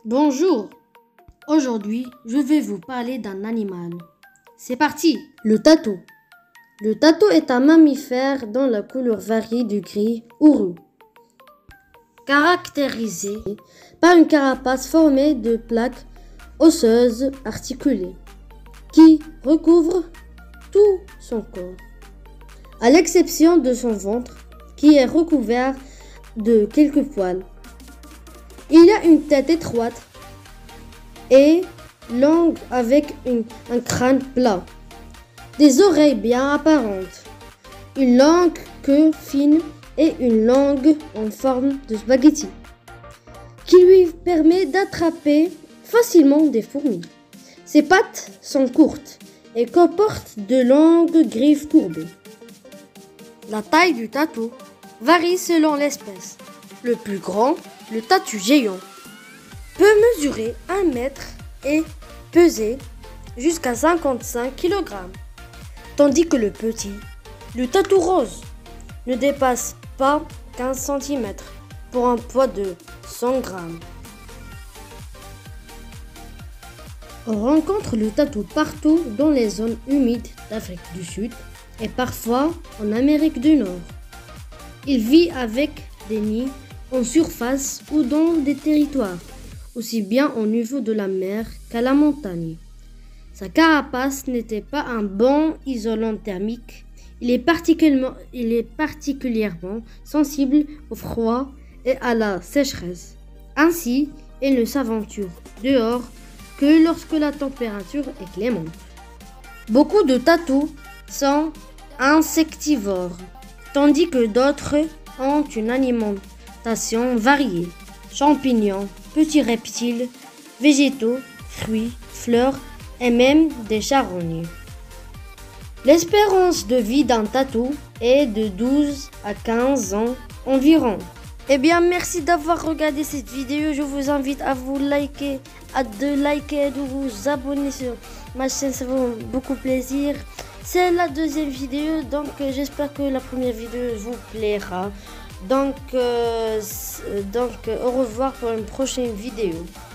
Bonjour, aujourd'hui je vais vous parler d'un animal. C'est parti, le tatou. Le tatou est un mammifère dont la couleur varie du gris au roux, caractérisé par une carapace formée de plaques osseuses articulées qui recouvrent tout son corps, à l'exception de son ventre qui est recouvert de quelques poils. Il a une tête étroite et longue avec un crâne plat, des oreilles bien apparentes, une longue queue fine et une langue en forme de spaghetti qui lui permet d'attraper facilement des fourmis. Ses pattes sont courtes et comportent de longues griffes courbées. La taille du tatou varie selon l'espèce. Le plus grand, le tatou géant, peut mesurer 1 mètre et peser jusqu'à 55 kg, tandis que le petit, le tatou rose, ne dépasse pas 15 cm pour un poids de 100 g. On rencontre le tatou partout dans les zones humides d'Afrique du Sud et parfois en Amérique du Nord. Il vit avec des nids en surface ou dans des territoires, aussi bien au niveau de la mer qu'à la montagne. Sa carapace n'était pas un bon isolant thermique. Il est particulièrement sensible au froid et à la sécheresse. Ainsi, il ne s'aventure dehors que lorsque la température est clémente. Beaucoup de tatous sont insectivores, tandis que d'autres ont une alimentation variée: champignons, petits reptiles, végétaux, fruits, fleurs et même des charognes. L'espérance de vie d'un tatou est de 12 à 15 ans environ. Eh bien, merci d'avoir regardé cette vidéo. Je vous invite à liker et de vous abonner sur ma chaîne. Ça va beaucoup plaisir. C'est la deuxième vidéo, donc j'espère que la première vidéo vous plaira. Donc au revoir pour une prochaine vidéo.